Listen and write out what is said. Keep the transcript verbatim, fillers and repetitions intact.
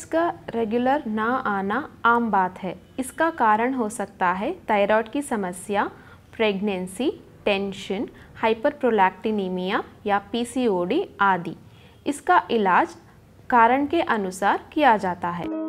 Periods का regular ना आना आम बात है। इसका कारण हो सकता है थायराइड की समस्या, प्रेगनेंसी, टेंशन, हाइपरप्रोलैक्टिनीमिया या पीसीओडी आदि। इसका इलाज कारण के अनुसार किया जाता है।